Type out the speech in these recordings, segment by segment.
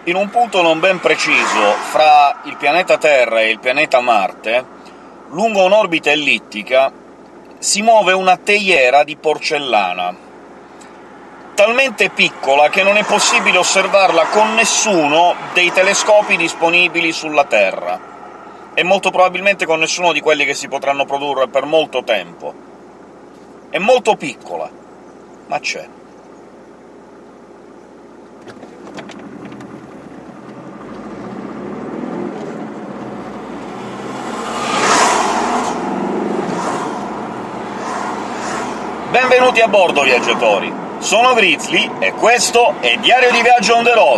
In un punto non ben preciso fra il pianeta Terra e il pianeta Marte, lungo un'orbita ellittica, si muove una teiera di porcellana, talmente piccola che non è possibile osservarla con nessuno dei telescopi disponibili sulla Terra, e molto probabilmente con nessuno di quelli che si potranno produrre per molto tempo. È molto piccola, ma c'è. Benvenuti a bordo, viaggiatori! Sono Grizzly, e questo è Diario di Viaggio on the road.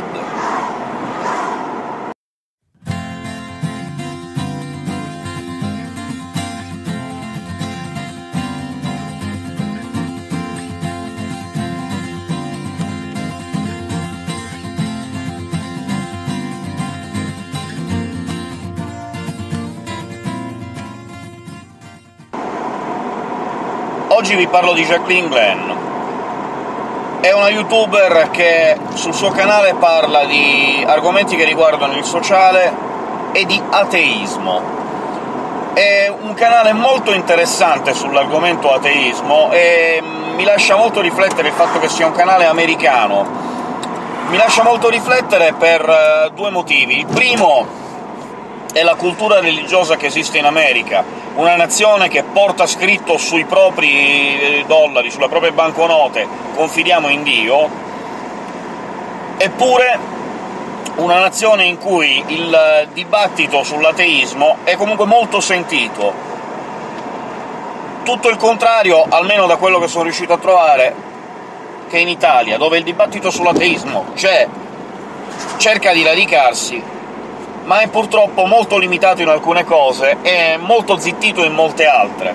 Oggi vi parlo di Jacqueline Glenn. È una youtuber che sul suo canale parla di argomenti che riguardano il sociale e di ateismo. È un canale molto interessante sull'argomento ateismo, e mi lascia molto riflettere il fatto che sia un canale americano. Mi lascia molto riflettere per due motivi. Il primo è la cultura religiosa che esiste in America, una nazione che porta scritto sui propri dollari, sulle proprie banconote «Confidiamo in Dio», eppure una nazione in cui il dibattito sull'ateismo è comunque molto sentito. Tutto il contrario, almeno da quello che sono riuscito a trovare, che in Italia, dove il dibattito sull'ateismo c'è, cerca di radicarsi, ma è purtroppo molto limitato in alcune cose e molto zittito in molte altre.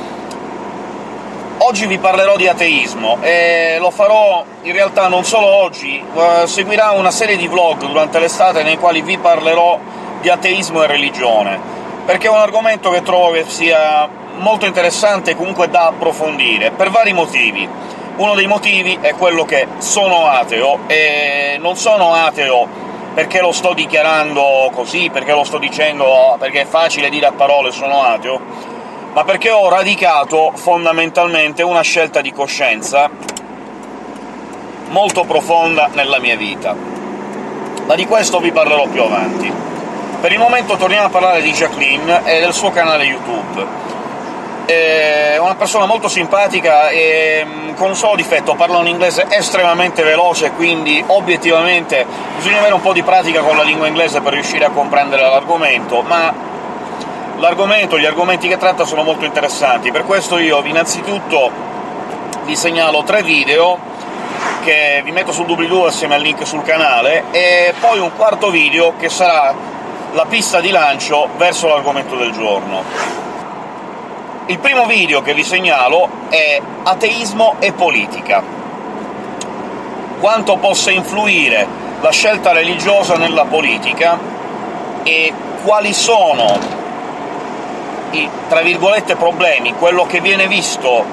Oggi vi parlerò di ateismo, e lo farò in realtà non solo oggi, seguirà una serie di vlog durante l'estate nei quali vi parlerò di ateismo e religione, perché è un argomento che trovo che sia molto interessante e comunque da approfondire, per vari motivi. Uno dei motivi è quello che sono ateo, e non sono ateo perché lo sto dichiarando così, perché lo sto dicendo perché è facile dire a parole «sono ateo», ma perché ho radicato fondamentalmente una scelta di coscienza molto profonda nella mia vita. Ma di questo vi parlerò più avanti. Per il momento torniamo a parlare di Jacqueline e del suo canale YouTube. È una persona molto simpatica e con un solo difetto: parla un inglese estremamente veloce, quindi obiettivamente bisogna avere un po' di pratica con la lingua inglese per riuscire a comprendere l'argomento, ma gli argomenti che tratta sono molto interessanti. Per questo io innanzitutto vi segnalo 3 video che vi metto sul doobly-doo assieme al link sul canale, e poi un quarto video che sarà la pista di lancio verso l'argomento del giorno. Il primo video che vi segnalo è ateismo e politica. Quanto possa influire la scelta religiosa nella politica, e quali sono i, tra virgolette, problemi, quello che viene visto,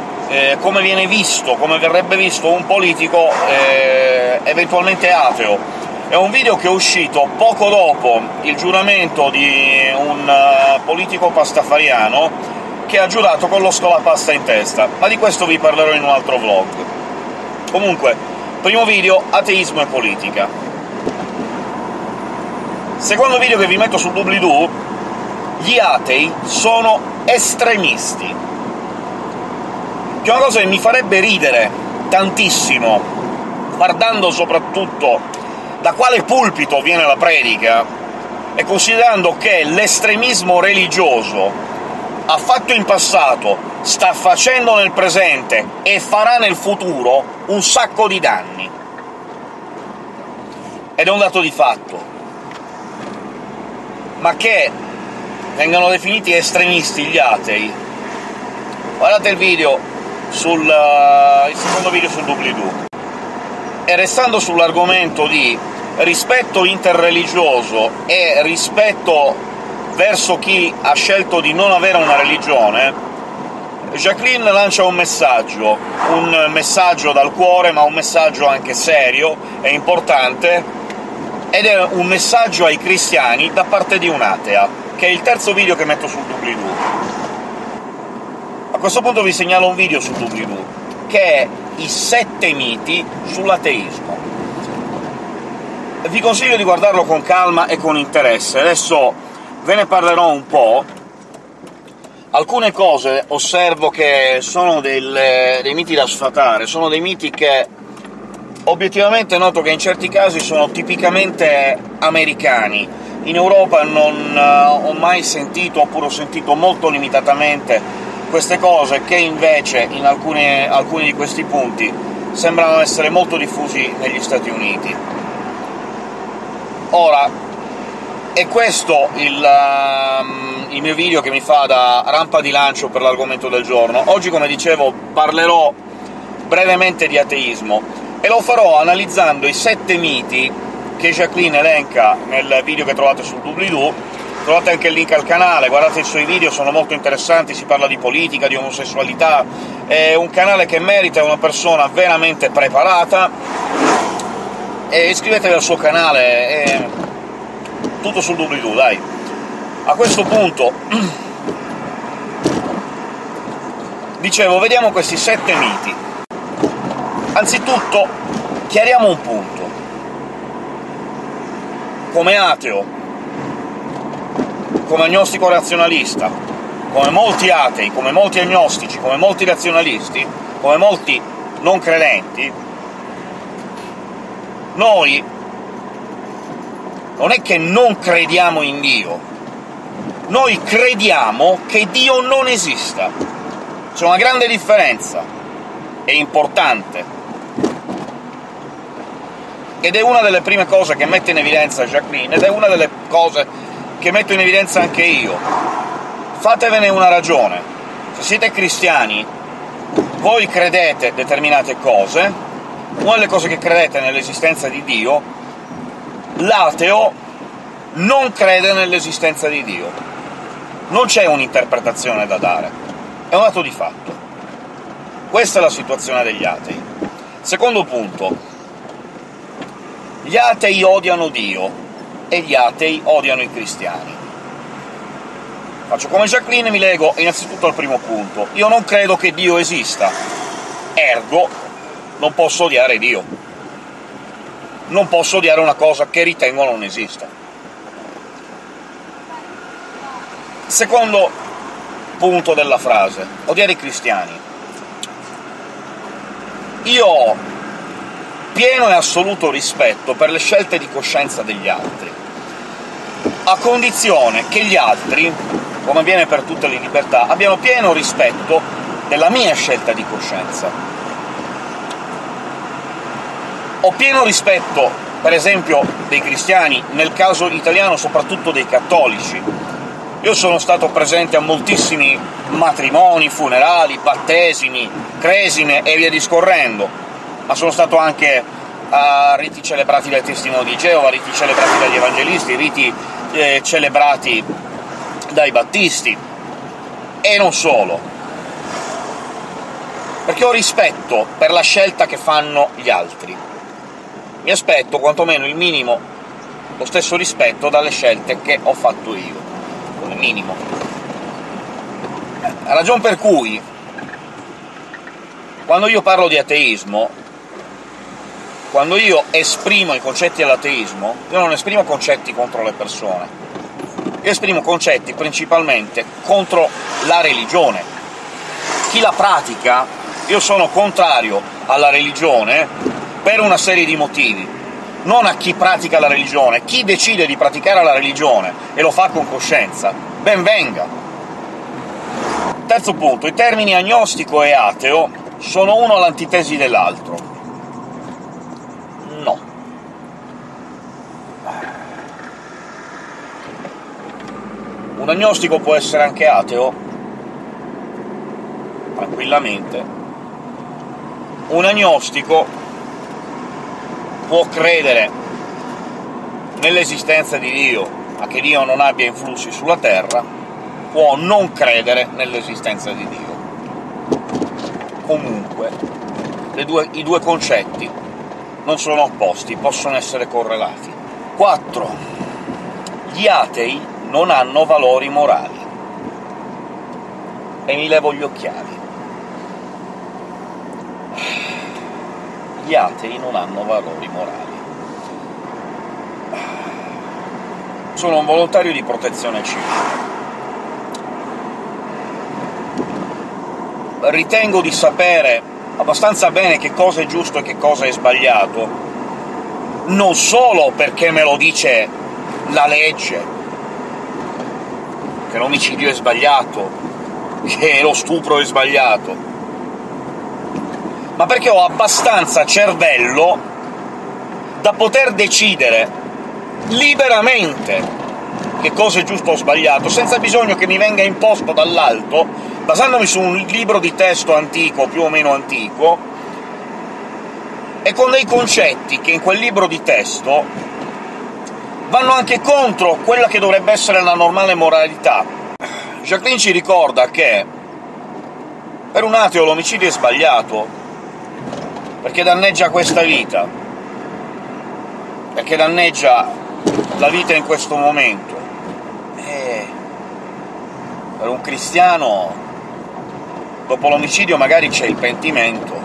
come verrebbe visto un politico eventualmente ateo. È un video che è uscito poco dopo il giuramento di un politico pastafariano, che ha giurato con lo scolapasta in testa, ma di questo vi parlerò in un altro vlog. Comunque, primo video, ateismo e politica. Secondo video che vi metto sul doobly-doo, gli atei sono estremisti, che è una cosa che mi farebbe ridere tantissimo, guardando soprattutto da quale pulpito viene la predica, e considerando che l'estremismo religioso ha fatto in passato, sta facendo nel presente e farà nel futuro un sacco di danni. Ed è un dato di fatto. Ma che vengano definiti estremisti gli atei, guardate il video il secondo video sul doobly-doo. E restando sull'argomento di rispetto interreligioso e rispetto verso chi ha scelto di non avere una religione, Jacqueline lancia un messaggio dal cuore, ma un messaggio anche serio e importante, ed è un messaggio ai cristiani da parte di un'atea, che è il terzo video che metto sul doobly-doo. A questo punto vi segnalo un video sul doobly-doo, che è i 7 miti sull'ateismo. Vi consiglio di guardarlo con calma e con interesse. Adesso ve ne parlerò un po'. Alcune cose osservo che sono dei miti da sfatare, sono dei miti che obiettivamente noto che in certi casi sono tipicamente americani. In Europa non ho mai sentito, oppure ho sentito molto limitatamente, queste cose, che invece in alcuni di questi punti sembrano essere molto diffusi negli Stati Uniti. Ora, è questo il mio video che mi fa da rampa di lancio per l'argomento del giorno. Oggi, come dicevo, parlerò brevemente di ateismo, e lo farò analizzando i 7 miti che Jacqueline elenca nel video che trovate sul doobly-doo. Trovate anche il link al canale, guardate i suoi video, sono molto interessanti, si parla di politica, di omosessualità, è un canale che merita, è una persona veramente preparata, e iscrivetevi al suo canale, è tutto sul doobly-doo, dai! A questo punto, dicevo, vediamo questi 7 miti. Anzitutto, chiariamo un punto. Come ateo, come agnostico razionalista, come molti atei, come molti agnostici, come molti razionalisti, come molti non credenti, noi non è che non crediamo in Dio, noi crediamo che Dio non esista. C'è una grande differenza, è importante, ed è una delle prime cose che mette in evidenza Jacqueline, ed è una delle cose che metto in evidenza anche io. Fatevene una ragione. Se siete cristiani, voi credete determinate cose, una delle cose che credete è nell'esistenza di Dio, l'ateo non crede nell'esistenza di Dio. Non c'è un'interpretazione da dare, è un dato di fatto. Questa è la situazione degli atei. Secondo punto, gli atei odiano Dio, e gli atei odiano i cristiani. Faccio come Jacqueline, mi lego innanzitutto al primo punto. Io non credo che Dio esista, ergo non posso odiare Dio. Non posso odiare una cosa che ritengo non esista. Secondo punto della frase, odiare i cristiani. Io ho pieno e assoluto rispetto per le scelte di coscienza degli altri, a condizione che gli altri, come avviene per tutte le libertà, abbiano pieno rispetto della mia scelta di coscienza. Ho pieno rispetto, per esempio, dei cristiani, nel caso italiano soprattutto dei cattolici. Io sono stato presente a moltissimi matrimoni, funerali, battesimi, cresime e via discorrendo, ma sono stato anche a riti celebrati dai testimoni di Geova, riti celebrati dagli evangelisti, riti celebrati dai battisti, e non solo, perché ho rispetto per la scelta che fanno gli altri. Mi aspetto, quantomeno il minimo, lo stesso rispetto dalle scelte che ho fatto io, come minimo. Ragion per cui, quando io parlo di ateismo, quando io esprimo i concetti dell'ateismo, io non esprimo concetti contro le persone, io esprimo concetti principalmente contro la religione. Chi la pratica, io sono contrario alla religione per una serie di motivi, non a chi pratica la religione. Chi decide di praticare la religione e lo fa con coscienza, ben venga. Terzo punto, i termini agnostico e ateo sono uno all'antitesi dell'altro. No. Un agnostico può essere anche ateo, tranquillamente. Un agnostico può credere nell'esistenza di Dio, ma che Dio non abbia influssi sulla Terra, può non credere nell'esistenza di Dio. Comunque, i due concetti non sono opposti, possono essere correlati. 4. Gli atei non hanno valori morali. E mi levo gli occhiali. Gli atei non hanno valori morali. Sono un volontario di protezione civile. Ritengo di sapere abbastanza bene che cosa è giusto e che cosa è sbagliato, non solo perché me lo dice la legge, che l'omicidio è sbagliato, che lo stupro è sbagliato, ma perché ho abbastanza cervello da poter decidere liberamente che cosa è giusto o sbagliato, senza bisogno che mi venga imposto dall'alto, basandomi su un libro di testo antico, più o meno antico, e con dei concetti che in quel libro di testo vanno anche contro quella che dovrebbe essere la normale moralità. Jacqueline ci ricorda che per un ateo l'omicidio è sbagliato, perché danneggia questa vita, perché danneggia la vita in questo momento. E per un cristiano, dopo l'omicidio magari c'è il pentimento,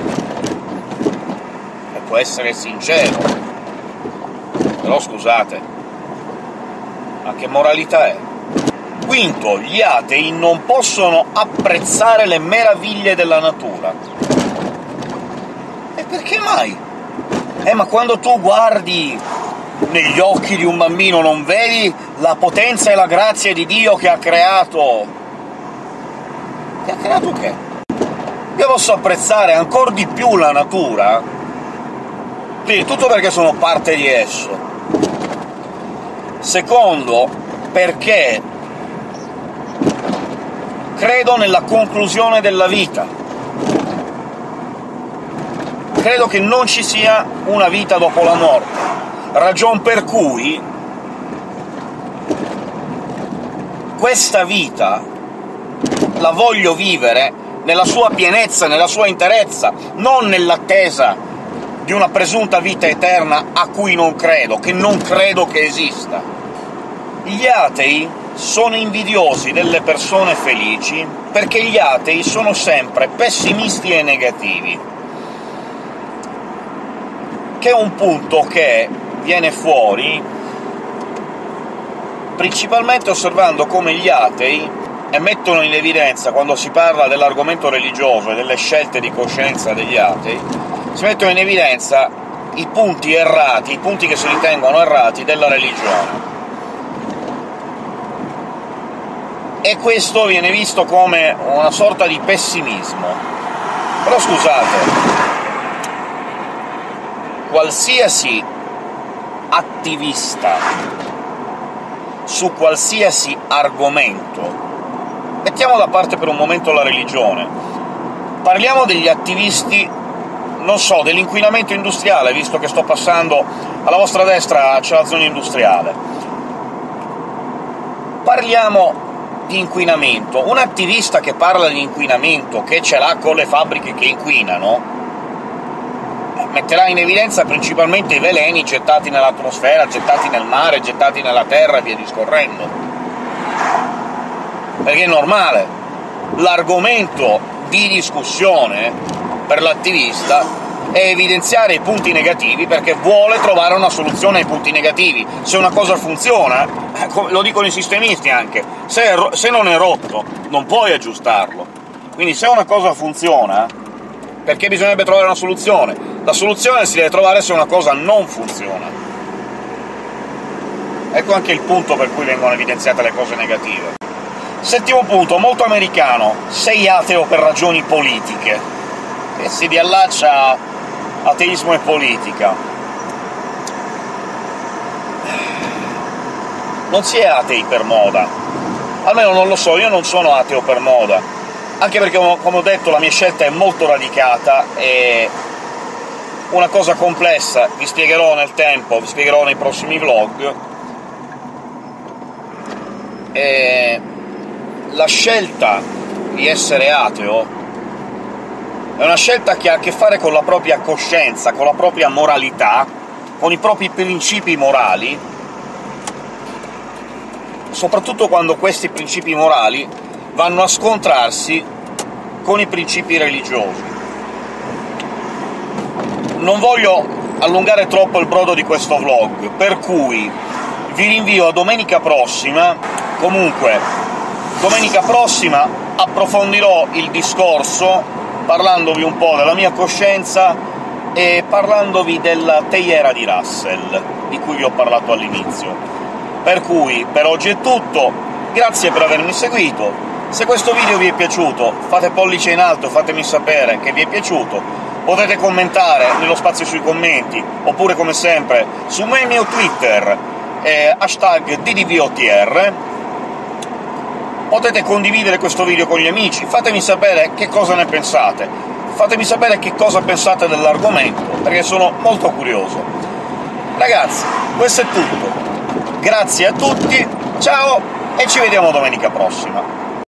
e può essere sincero, però scusate, ma che moralità è? Quinto, gli atei non possono apprezzare le meraviglie della natura. E perché mai? Ma quando tu guardi negli occhi di un bambino non vedi la potenza e la grazia di Dio che ha creato? Che ha creato che? Io posso apprezzare ancora di più la natura, prima di tutto perché sono parte di esso, secondo perché credo nella conclusione della vita. Credo che non ci sia una vita dopo la morte, ragion per cui questa vita la voglio vivere nella sua pienezza, nella sua interezza, non nell'attesa di una presunta vita eterna a cui non credo, che non credo che esista. Gli atei sono invidiosi delle persone felici perché gli atei sono sempre pessimisti e negativi, che è un punto che viene fuori principalmente osservando come gli atei mettono in evidenza, quando si parla dell'argomento religioso e delle scelte di coscienza degli atei, si mettono in evidenza i punti errati, i punti che si ritengono errati della religione. E questo viene visto come una sorta di pessimismo. Però scusate, qualsiasi attivista su qualsiasi argomento, mettiamo da parte per un momento la religione, parliamo degli attivisti, non so, dell'inquinamento industriale, visto che sto passando alla vostra destra, c'è la zona industriale. Parliamo di inquinamento. Un attivista che parla di inquinamento, che ce l'ha con le fabbriche che inquinano, metterà in evidenza principalmente i veleni gettati nell'atmosfera, gettati nel mare, gettati nella terra e via discorrendo. Perché è normale. L'argomento di discussione per l'attivista è evidenziare i punti negativi, perché vuole trovare una soluzione ai punti negativi. Se una cosa funziona, lo dicono i sistemisti anche, se non è rotto non puoi aggiustarlo. Quindi se una cosa funziona, perché bisognerebbe trovare una soluzione? La soluzione si deve trovare se una cosa non funziona. Ecco anche il punto per cui vengono evidenziate le cose negative. Settimo punto, molto americano: sei ateo per ragioni politiche, e si riallaccia ateismo e politica. Non si è atei per moda, almeno non lo so, io non sono ateo per moda, anche perché, come ho detto, la mia scelta è molto radicata, e una cosa complessa, vi spiegherò nel tempo, vi spiegherò nei prossimi vlog. La scelta di essere ateo è una scelta che ha a che fare con la propria coscienza, con la propria moralità, con i propri principi morali, soprattutto quando questi principi morali vanno a scontrarsi con i principi religiosi. Non voglio allungare troppo il brodo di questo vlog, per cui vi rinvio a domenica prossima. Comunque, domenica prossima approfondirò il discorso, parlandovi un po' della mia coscienza e parlandovi della teiera di Russell, di cui vi ho parlato all'inizio. Per cui, per oggi è tutto, grazie per avermi seguito. Se questo video vi è piaciuto, fate pollice in alto e fatemi sapere che vi è piaciuto. Potete commentare nello spazio sui commenti, oppure, come sempre, su me e il mio Twitter, hashtag #DDVOTR. Potete condividere questo video con gli amici, fatemi sapere che cosa ne pensate, fatemi sapere che cosa pensate dell'argomento, perché sono molto curioso. Ragazzi, questo è tutto. Grazie a tutti, ciao, e ci vediamo domenica prossima.